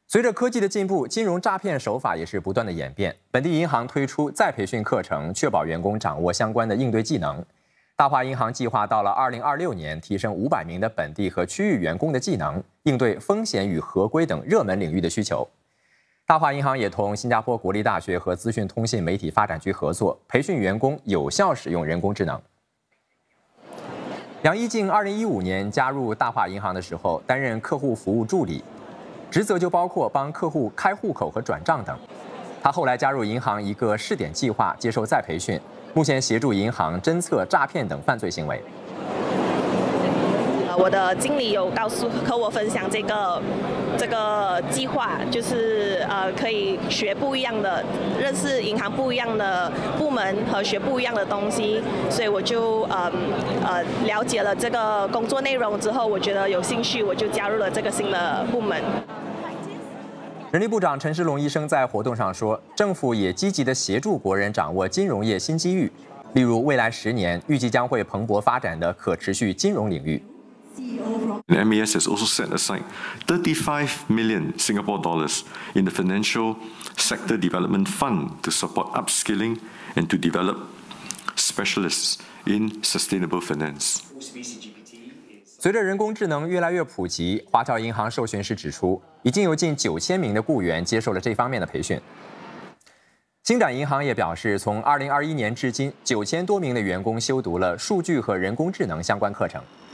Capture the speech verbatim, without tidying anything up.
随着科技的进步，金融诈骗手法也是不断的演变。本地银行推出再培训课程，确保员工掌握相关的应对技能。大华银行计划到了二零二六年，提升五百名的本地和区域员工的技能，应对风险与合规等热门领域的需求。大华银行也同新加坡国立大学和资讯通信媒体发展局合作，培训员工有效使用人工智能。杨一静二零一五年加入大华银行的时候，担任客户服务助理。 职责就包括帮客户开户口和转账等。他后来加入银行一个试点计划，接受再培训，目前协助银行侦测诈骗等犯罪行为。 我的经理有告诉和我分享这个这个计划，就是呃可以学不一样的，认识银行不一样的部门和学不一样的东西，所以我就呃呃了解了这个工作内容之后，我觉得有兴趣，我就加入了这个新的部门。 人力部长陈时龙医生在活动上说，政府也积极地协助国人掌握金融业新机遇，例如未来十年预计将会蓬勃发展的可持续金融领域。 M A S has also set aside thirty-five million Singapore dollars in the Financial Sector Development Fund to support upskilling and to develop specialists in sustainable finance. 随着人工智能越来越普及，华侨银行受训时指出，已经有近九千名的雇员接受了这方面的培训。星展银行也表示，从二零二一年至今，九千多名的员工修读了数据和人工智能相关课程。